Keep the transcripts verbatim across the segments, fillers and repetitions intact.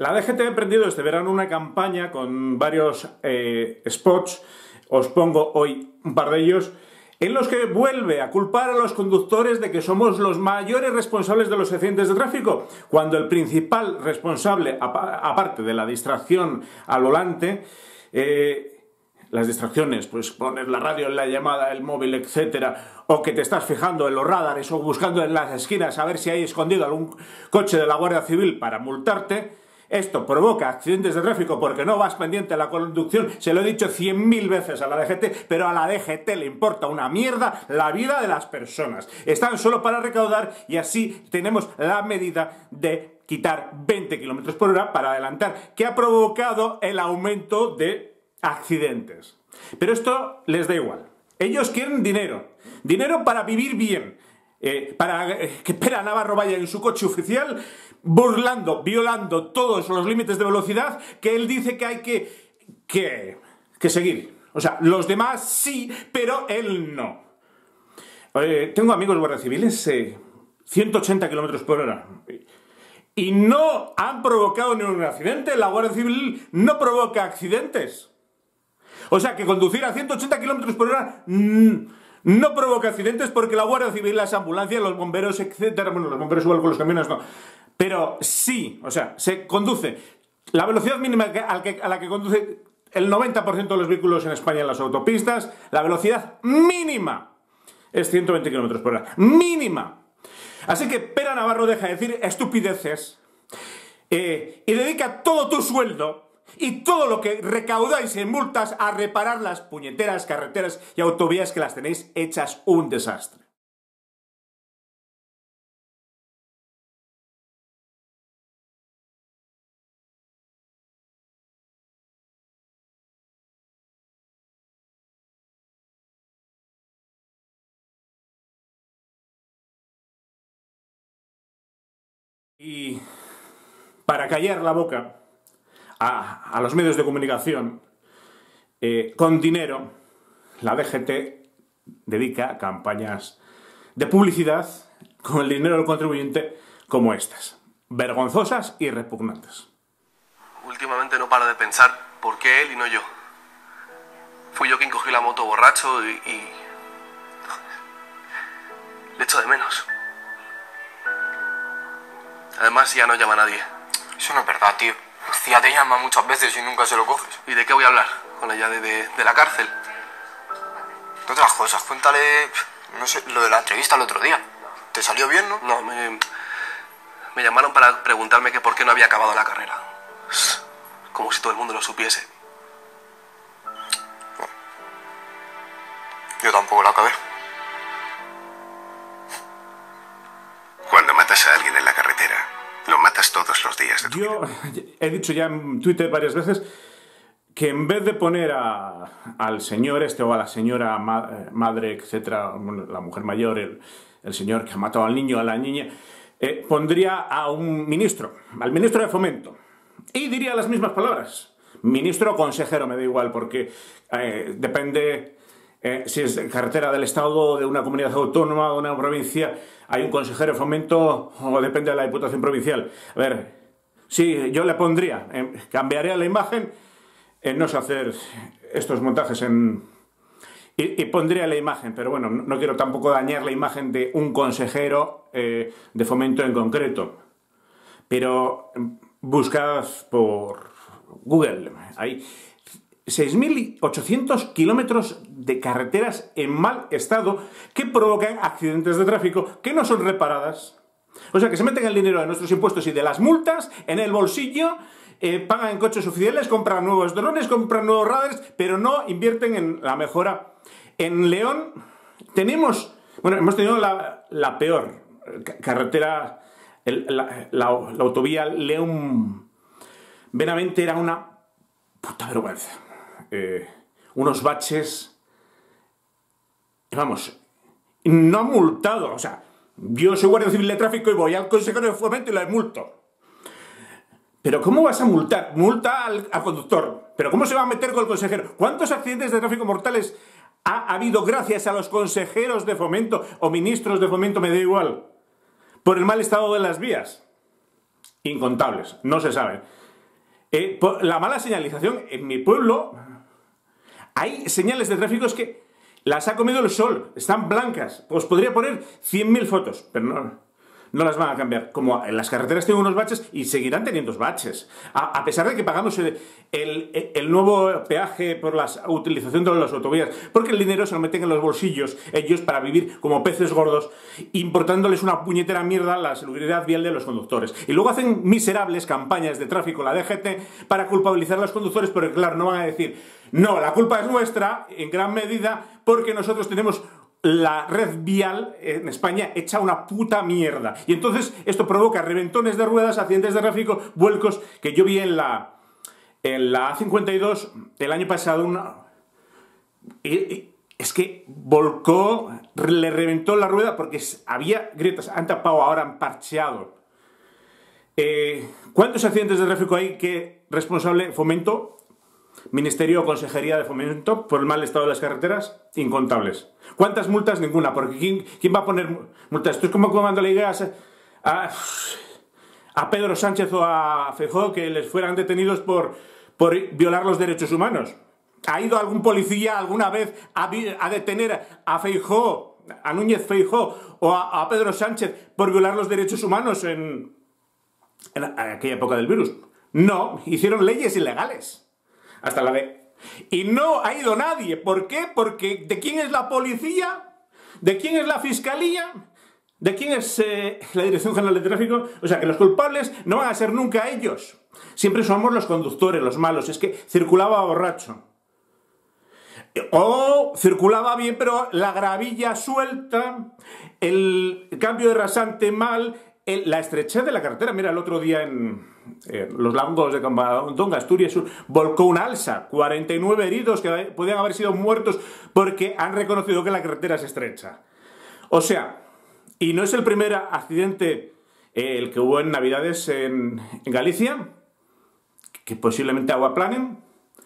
La D G T ha emprendido este verano una campaña con varios eh, spots, os pongo hoy un par de ellos, en los que vuelve a culpar a los conductores de que somos los mayores responsables de los accidentes de tráfico, cuando el principal responsable, aparte de la distracción al volante, eh, las distracciones, pues poner la radio en la llamada, el móvil, etcétera, o que te estás fijando en los radares o buscando en las esquinas a ver si hay escondido algún coche de la Guardia Civil para multarte. Esto provoca accidentes de tráfico porque no vas pendiente a la conducción. Se lo he dicho cien mil veces a la D G T, pero a la D G T le importa una mierda la vida de las personas. Están solo para recaudar y así tenemos la medida de quitar veinte kilómetros por hora para adelantar, que ha provocado el aumento de accidentes. Pero esto les da igual. Ellos quieren dinero. Dinero para vivir bien. Eh, para eh, que Pera Navarro vaya en su coche oficial burlando, violando todos los límites de velocidad que él dice que hay que, que, que seguir. O sea, los demás sí, pero él no. Eh, tengo amigos guardias civiles, eh, ciento ochenta kilómetros por hora. Y no han provocado ningún accidente. La Guardia Civil no provoca accidentes. O sea, que conducir a ciento ochenta kilómetros por hora mmm, no provoca accidentes porque la Guardia Civil, las ambulancias, los bomberos, etcétera. Bueno, los bomberos igual con los camiones no. Pero sí, o sea, se conduce. La velocidad mínima a la que conduce el noventa por ciento de los vehículos en España en las autopistas, la velocidad mínima es ciento veinte kilómetros por hora. ¡Mínima! Así que Pera Navarro deja de decir estupideces eh, y dedica todo tu sueldo y todo lo que recaudáis en multas a reparar las puñeteras carreteras y autovías que las tenéis hechas un desastre. Y para callar la boca a, a los medios de comunicación, eh, con dinero, la D G T dedica campañas de publicidad con el dinero del contribuyente como estas, vergonzosas y repugnantes. Últimamente no paro de pensar por qué él y no yo. Fui yo quien cogió la moto borracho y... y... le echo de menos. Además ya no llama a nadie. Eso no es verdad, tío. Lucía te llama muchas veces y nunca se lo coges. ¿Y de qué voy a hablar? ¿Con ella de, de, de la cárcel? De otras cosas, cuéntale, no sé, lo de la entrevista el otro día. ¿Te salió bien, no? No, me, me llamaron para preguntarme que por qué no había acabado la carrera. Como si todo el mundo lo supiese. Bueno, yo tampoco la acabé. Cuando matas a alguien en la carretera, lo matas todos los días de tu Yo vida. he dicho ya en Twitter varias veces que en vez de poner a, al señor este o a la señora ma, madre, etcétera, bueno, la mujer mayor, el, el señor que ha matado al niño, a la niña, eh, pondría a un ministro, al ministro de Fomento, y diría las mismas palabras. Ministro o consejero, me da igual, porque eh, depende... Eh, si es carretera del Estado, de una comunidad autónoma o de una provincia, hay un consejero de fomento o depende de la Diputación Provincial. A ver, sí, yo le pondría, eh, cambiaría la imagen, eh, no sé hacer estos montajes en... Y, y pondría la imagen, pero bueno, no, no quiero tampoco dañar la imagen de un consejero eh, de fomento en concreto. Pero buscad por Google, ahí... seis mil ochocientos kilómetros de carreteras en mal estado que provocan accidentes de tráfico que no son reparadas. O sea, que se meten el dinero de nuestros impuestos y de las multas en el bolsillo, eh, pagan en coches oficiales, compran nuevos drones, compran nuevos radares, pero no invierten en la mejora. En León tenemos, bueno, hemos tenido la, la peor carretera, el, la, la, la autovía León-Benavente era una puta vergüenza. Eh, unos baches, vamos, no ha multado, o sea, yo soy guardia civil de tráfico y voy al consejero de fomento y le multo. Pero ¿cómo vas a multar? Multa al, al conductor, pero ¿cómo se va a meter con el consejero? ¿Cuántos accidentes de tráfico mortales ha habido gracias a los consejeros de fomento o ministros de fomento, me da igual, por el mal estado de las vías? Incontables, no se sabe. Eh, la mala señalización. En mi pueblo hay señales de tráfico que las ha comido el sol, están blancas. Os podría poner cien mil fotos, pero no, no las van a cambiar. Como en las carreteras tienen unos baches y seguirán teniendo baches. A, a pesar de que pagamos el, el, el nuevo peaje por la utilización de las autovías, porque el dinero se lo meten en los bolsillos ellos para vivir como peces gordos, importándoles una puñetera mierda la seguridad vial de los conductores. Y luego hacen miserables campañas de tráfico, la D G T, para culpabilizar a los conductores, porque claro, no van a decir, no, la culpa es nuestra, en gran medida, porque nosotros tenemos la red vial en España hecha una puta mierda. Y entonces esto provoca reventones de ruedas, accidentes de tráfico, vuelcos, que yo vi en la, en la A cincuenta y dos el año pasado. Una, es que volcó, le reventó la rueda porque había grietas, han tapado, ahora han parcheado. Eh, ¿Cuántos accidentes de tráfico hay que responsable Fomento? Ministerio o Consejería de Fomento por el mal estado de las carreteras, incontables. ¿Cuántas multas? Ninguna, porque ¿quién, quién va a poner multas? Esto es como cuando le digas a, a Pedro Sánchez o a Feijóo que les fueran detenidos por, por violar los derechos humanos. ¿Ha ido algún policía alguna vez a, a detener a Feijóo, a Núñez Feijóo o a, a Pedro Sánchez por violar los derechos humanos en, en aquella época del virus? No, hicieron leyes ilegales. Hasta la de... Y no ha ido nadie. ¿Por qué? Porque ¿de quién es la policía? ¿De quién es la fiscalía? ¿De quién es eh, la Dirección General de Tráfico? O sea, que los culpables no van a ser nunca ellos. Siempre somos los conductores, los malos. Es que circulaba borracho. O circulaba bien, pero la gravilla suelta, el cambio de rasante mal, el, la estrechez de la carretera. Mira, el otro día en... Eh, los lagos de Campamondonga, Asturias Sur, volcó un alza, cuarenta y nueve heridos que podían haber sido muertos porque han reconocido que la carretera es estrecha. O sea, y no es el primer accidente eh, el que hubo en Navidades en, en Galicia, que posiblemente aguaplanen.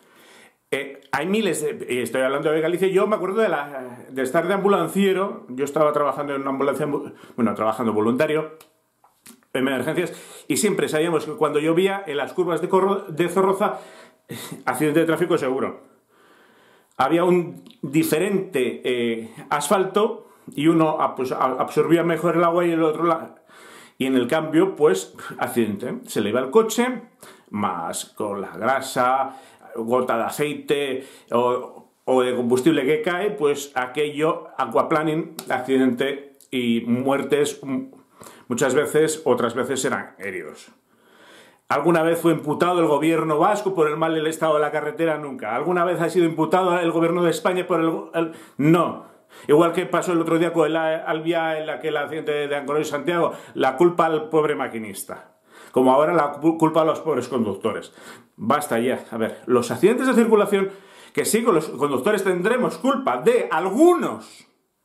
Eh, hay miles, de, estoy hablando de Galicia, yo me acuerdo de, la, de estar de ambulanciero, yo estaba trabajando en una ambulancia, bueno, trabajando voluntario, en emergencias, y siempre sabíamos que cuando llovía en las curvas de, Corro, de Zorroza, accidente de tráfico seguro. Había un diferente eh, asfalto y uno pues, absorbía mejor el agua y el otro la... y en el cambio, pues, accidente. Se le iba el coche, más con la grasa, gota de aceite o, o de combustible que cae, pues aquello, aquaplaning, accidente y muertes. Muchas veces, otras veces eran heridos. ¿Alguna vez fue imputado el gobierno vasco por el mal del estado de la carretera? Nunca. ¿Alguna vez ha sido imputado el gobierno de España por el...? el... No. Igual que pasó el otro día con el Albia, en aquel accidente de Ancoró y Santiago, la culpa al pobre maquinista. Como ahora la culpa a los pobres conductores. Basta ya. A ver, los accidentes de circulación, que sí, con los conductores tendremos culpa de algunos...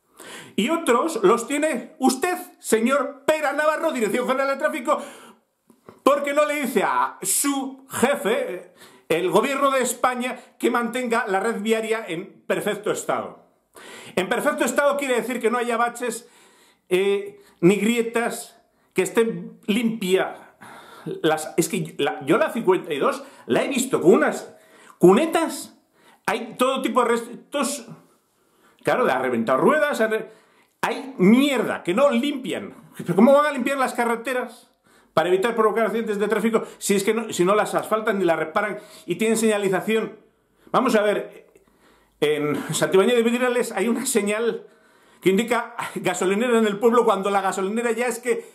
Y otros los tiene usted, señor Pera Navarro, Dirección General de Tráfico, porque no le dice a su jefe, el gobierno de España, que mantenga la red viaria en perfecto estado. En perfecto estado quiere decir que no haya baches eh, ni grietas, que esté limpia. Las, es que la, yo la cincuenta y dos la he visto con unas cunetas, hay todo tipo de restos, claro, de ha reventado ruedas, ha re... hay mierda que no limpian. ¿Pero cómo van a limpiar las carreteras para evitar provocar accidentes de tráfico si es que no, si no las asfaltan ni las reparan y tienen señalización? Vamos a ver, en Santibáñez de Vidriales hay una señal que indica gasolinera en el pueblo cuando la gasolinera ya es que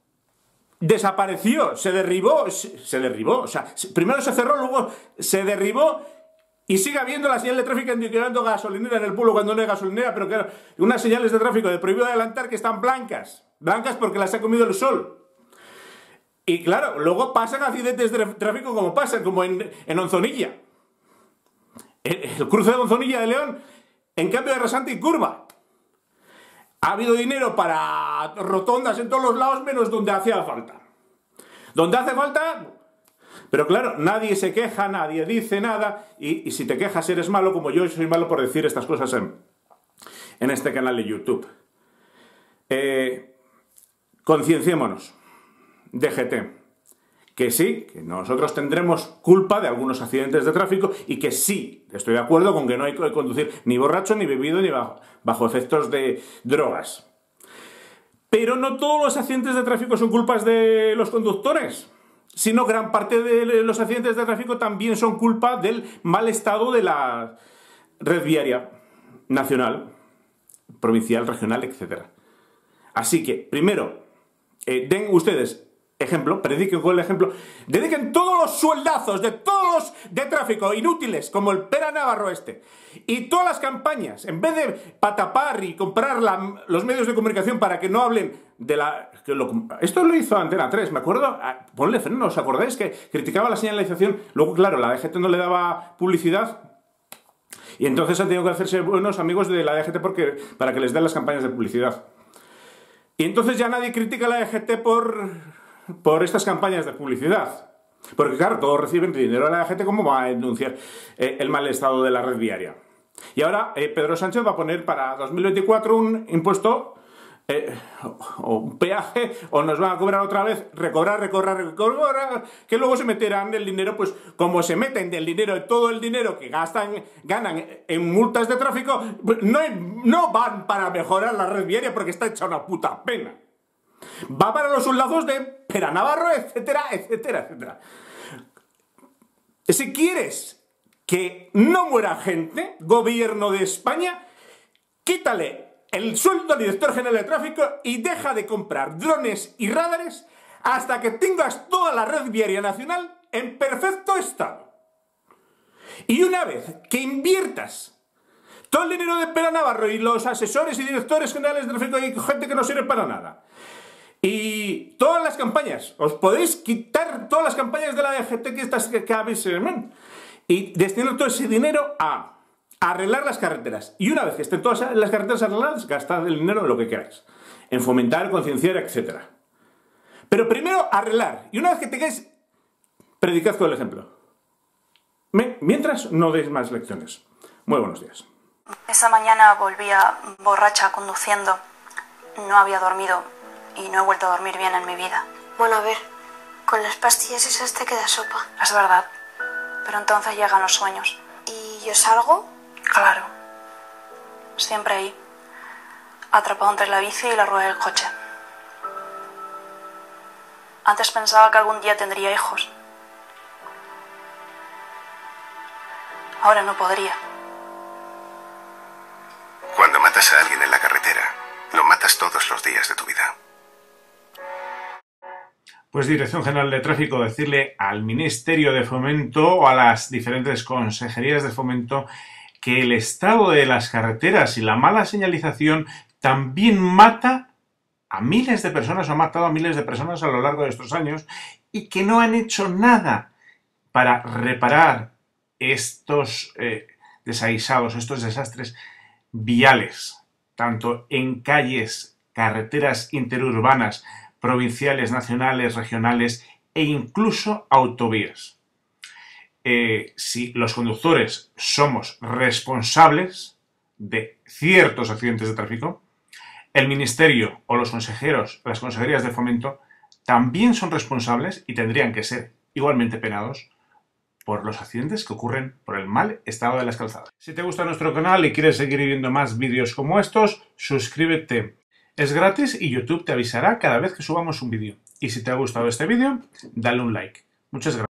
desapareció, se derribó, se, se derribó, o sea, primero se cerró, luego se derribó. Y sigue habiendo la señal de tráfico indicando gasolinera en el pueblo cuando no hay gasolinera, pero claro, unas señales de tráfico de prohibido adelantar que están blancas. Blancas porque las ha comido el sol. Y claro, luego pasan accidentes de tráfico como pasan, como en, en Onzonilla. El, el cruce de Onzonilla de León, en cambio de rasante y curva. Ha habido dinero para rotondas en todos los lados, menos donde hacía falta. Donde hace falta... Pero claro, nadie se queja, nadie dice nada, y, y si te quejas eres malo, como yo soy malo por decir estas cosas en, en este canal de YouTube. Eh, concienciémonos, D G T, que sí, que nosotros tendremos culpa de algunos accidentes de tráfico y que sí, estoy de acuerdo con que no hay que conducir ni borracho, ni bebido, ni bajo, bajo efectos de drogas. Pero no todos los accidentes de tráfico son culpas de los conductores, sino gran parte de los accidentes de tráfico también son culpa del mal estado de la red viaria nacional, provincial, regional, etcétera. Así que, primero, eh, den ustedes ejemplo, prediquen con el ejemplo, dediquen todos los sueldazos de todos los de tráfico inútiles, como el Pera Navarro este, y todas las campañas, en vez de patapar y comprar la, los medios de comunicación para que no hablen de la... Que lo, esto lo hizo Antena tres, me acuerdo, ponle freno, ¿os acordáis? Que criticaba la señalización, luego claro, la D G T no le daba publicidad, y entonces han tenido que hacerse buenos amigos de la D G T porque, para que les den las campañas de publicidad. Y entonces ya nadie critica a la D G T por... por estas campañas de publicidad. Porque claro, todos reciben dinero de la gente, ¿cómo va a denunciar eh, el mal estado de la red viaria? Y ahora eh, Pedro Sánchez va a poner para dos mil veinticuatro un impuesto eh, o un peaje, o nos van a cobrar otra vez, recobrar, recobrar, recobrar, que luego se meterán el dinero, pues como se meten del dinero, de todo el dinero que gastan, ganan en multas de tráfico, pues, no, no van para mejorar la red viaria porque está hecha una puta pena. Va para los sueldazos de Pera Navarro, etcétera, etcétera, etcétera. Si quieres que no muera gente, gobierno de España, quítale el sueldo al director general de tráfico y deja de comprar drones y radares hasta que tengas toda la red viaria nacional en perfecto estado. Y una vez que inviertas todo el dinero de Pera Navarro y los asesores y directores generales de tráfico y gente que no sirve para nada, y todas las campañas, os podéis quitar todas las campañas de la D G T que, estas, que, que habéis y destinar todo ese dinero a arreglar las carreteras. Y una vez que estén todas las carreteras arregladas, gastad el dinero en lo que queráis, en fomentar, concienciar, etcétera. Pero primero arreglar, y una vez que tengáis, predicad con el ejemplo. Mientras no deis más lecciones. Muy buenos días. Esa mañana volvía borracha conduciendo, no había dormido y no he vuelto a dormir bien en mi vida. Bueno, a ver, con las pastillas esas te queda sopa. Es verdad, pero entonces llegan los sueños. ¿Y yo salgo? Claro, siempre ahí, atrapado entre la bici y la rueda del coche. Antes pensaba que algún día tendría hijos. Ahora no podría. Cuando matas a alguien en la carretera, lo matas todos los días de tu vida. Pues Dirección General de Tráfico, decirle al Ministerio de Fomento o a las diferentes consejerías de fomento que el estado de las carreteras y la mala señalización también mata a miles de personas, o ha matado a miles de personas a lo largo de estos años, y que no han hecho nada para reparar estos eh, desaguisados, estos desastres viales, tanto en calles, carreteras interurbanas, provinciales, nacionales, regionales e incluso autovías. Eh, si los conductores somos responsables de ciertos accidentes de tráfico, el Ministerio o los consejeros, las consejerías de fomento, también son responsables y tendrían que ser igualmente penados por los accidentes que ocurren por el mal estado de las calzadas. Si te gusta nuestro canal y quieres seguir viendo más vídeos como estos, suscríbete. Es gratis y YouTube te avisará cada vez que subamos un vídeo. Y si te ha gustado este vídeo, dale un like. Muchas gracias.